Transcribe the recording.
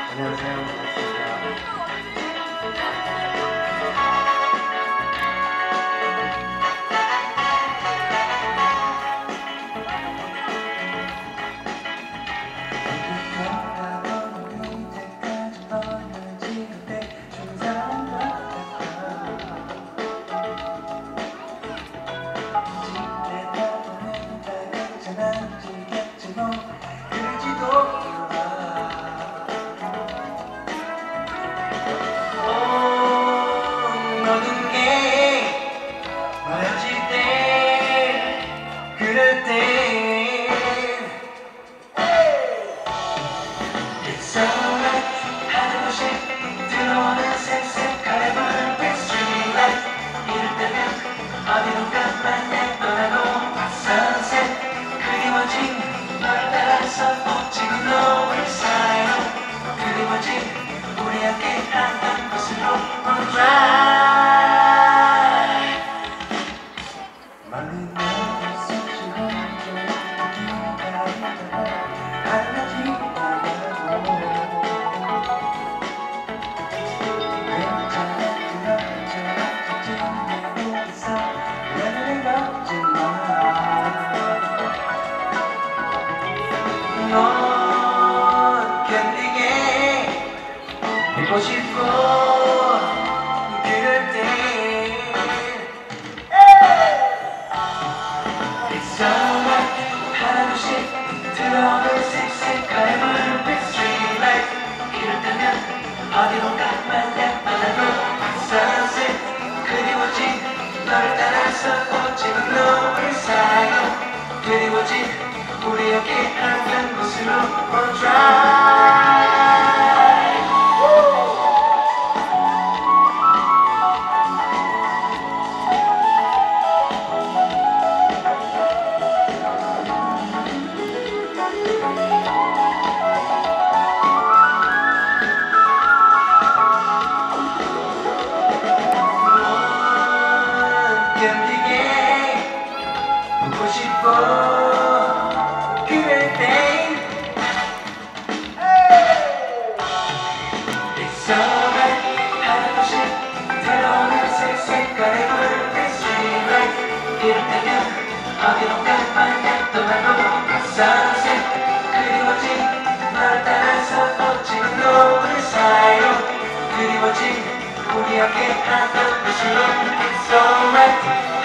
안녕하세요. 반갑습니다. 모든 게 멀어질 때 그럴 때 It's alright 하는 곳이 들어오는 색색깔의 불빛 Street light 이럴 때면 어디론가 만날 떠나고 Sunset 그리워진 널 따라서 멋진 노을 사이로 그리워진 우리 함께 하던 곳으로 on drive 멀리 너를 쏟지 혼자 느끼다가 하나씩 나가고 괜찮아 그런처럼 지치고 있어 내눈을 감지 마 넌 견디게 믿고 싶고 그럴 때 It's alright 하나둘씩 들어오는 색색깔의 불빛 Street light 이럴 때면 어디론가 만나 떠나고 Sunset 그리워진 널 따라서 꽃지는 노을 사이로 그리워진 우리 함께 하던 곳으로 on drive 견디게 웃고 싶어 그럴 때 It's alright 하나둘씩 들어오는 색색깔의 불빛 Street light 이럴 때면 어디론가 만나 떠나고 Sunset 그리워진 널 따라서 멋진 노을 사이로 그리워진 우리 함께 하던 곳으로 It's alright